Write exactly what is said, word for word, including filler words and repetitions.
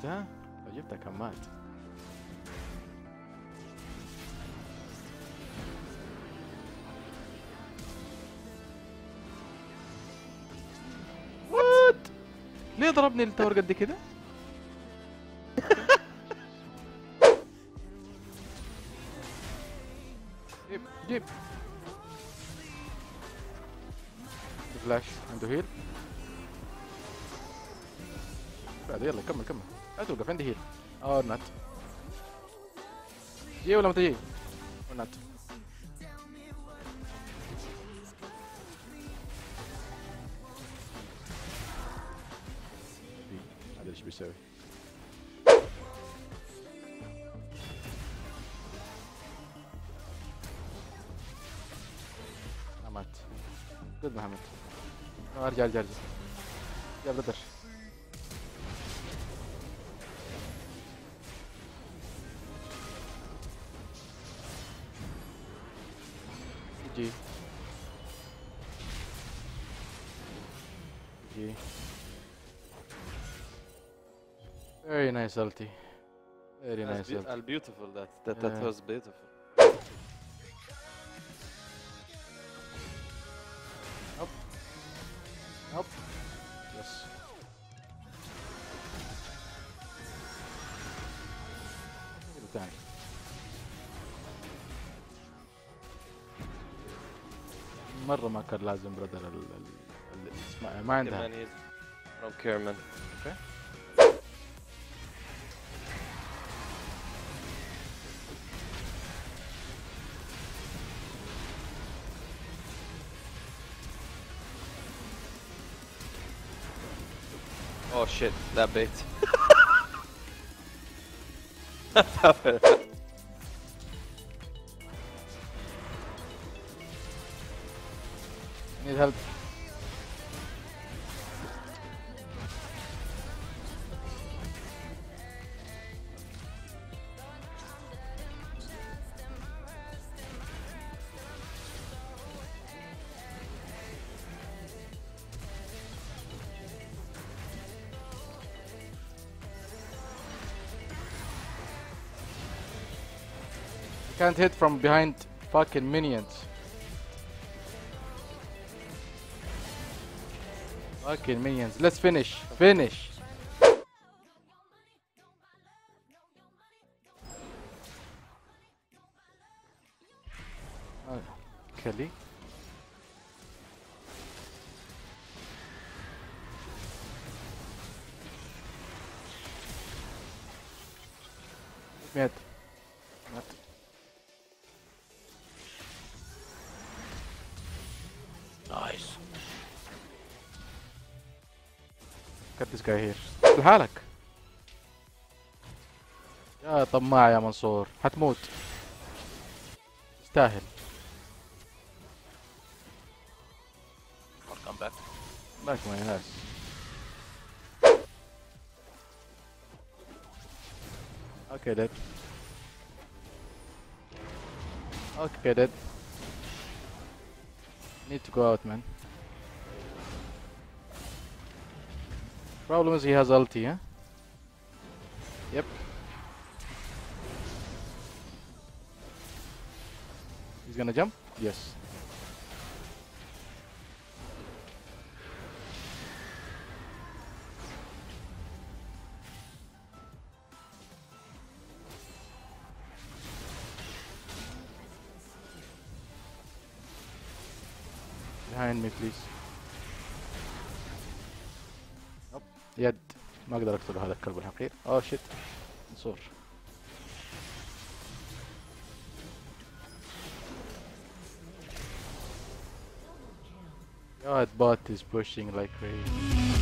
جبتها؟ لو جبتها كان مات. وات؟ ليه ضربني التور قد كده؟ جيب جيب فلاش عنده هيل. بعد يلا كمل كمل لا توقف عندي هيل. اه نت جي ولا ما تجي؟ نت هذا ايش بيسوي؟ ما مات. جود محمد. آه، ارجع ارجع ارجع يا بدر. جي جي very nice ulti. very nice That's ulti. be beautiful that that, that Yeah. was beautiful. Up. Up. Yes. ثاني. مرة ما كان لازم برادر ال ال ال اسمع ما عندها. Man, he's I don't care, man. Okay. Oh shit, that bait. Need help. Can't hit from behind fucking minions. Fucking minions. Let's finish. Finish. Oh, Kelly. Mad. Mad. Nice. Got this guy here. لحالك. يا طماع يا منصور حتموت. تستاهل. I'll come back. Back my ass. Okay, dead. Okay, dead. Need to go out, man. Problem is he has ulti, huh? Yep. He's gonna jump? Yes. Behind me, please. Up. يد ما اقدر اقتله هذا الكلب الحقير. اوه شيت منصور. God, bot is pushing like crazy.